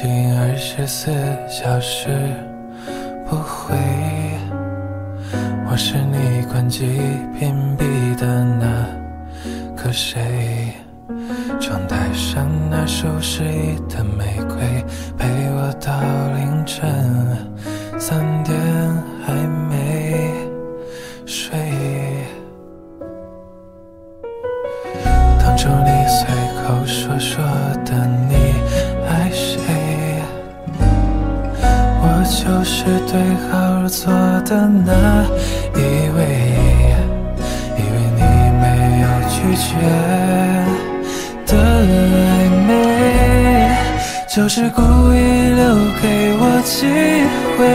近24小时不回，我是你关机屏蔽的那个谁，窗台上那熟悉的玫瑰，陪我到凌晨3点还没睡。当初你随口说的你爱谁，我就是对号入座的那一位，以为你没有拒绝的暧昧，就是故意留给我机会。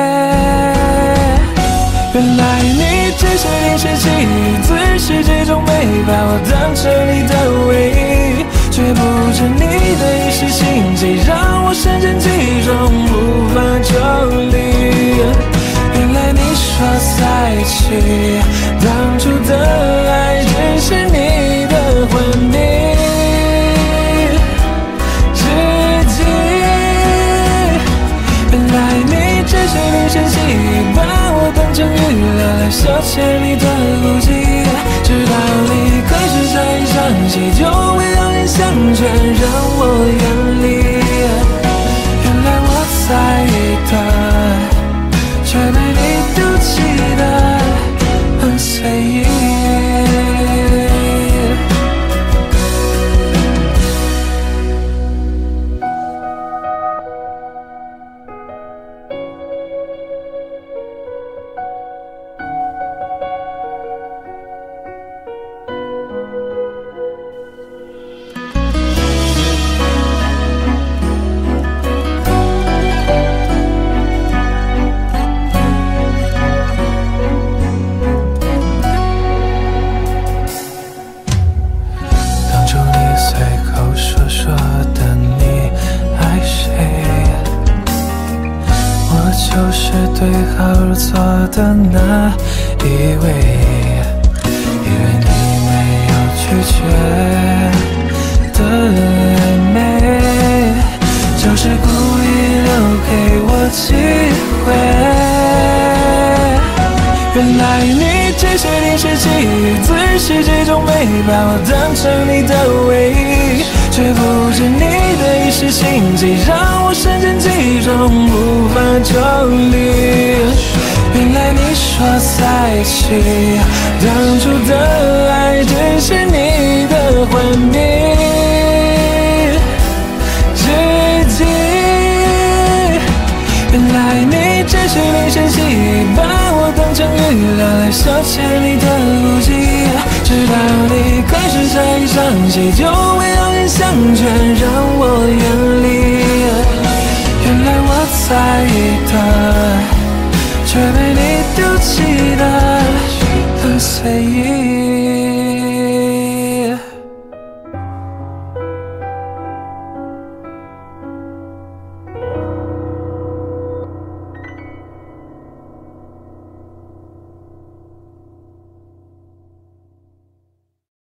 原来你只是临时起意，自始至终没把我当成你的唯一，却不知你的一时兴起让我深陷其中无法抽离。原来你说在一起，当初的爱只是你的幻灭之际，原来你只是临时起意，把我当成娱乐来消遣你的孤寂，直到你开始才想起，就会让人相劝让我远离。原来我在意的，却被你丢弃的很随意。就是对号入座的那一位，以为你没有拒绝的暧昧，就是故意留给我机会。原来你只是临时起意，自始至终没把我当成你的唯一，却不知你的一时兴起让我深陷其中无法抽离。原来你说在一起，当初的爱只是你的幻灭之际，原来你只是临时起意，把我当成娱乐来消遣你的孤寂，直到你开始才想起，就会让人相劝让我远离。原来我在意的，却被你丢弃的很随意。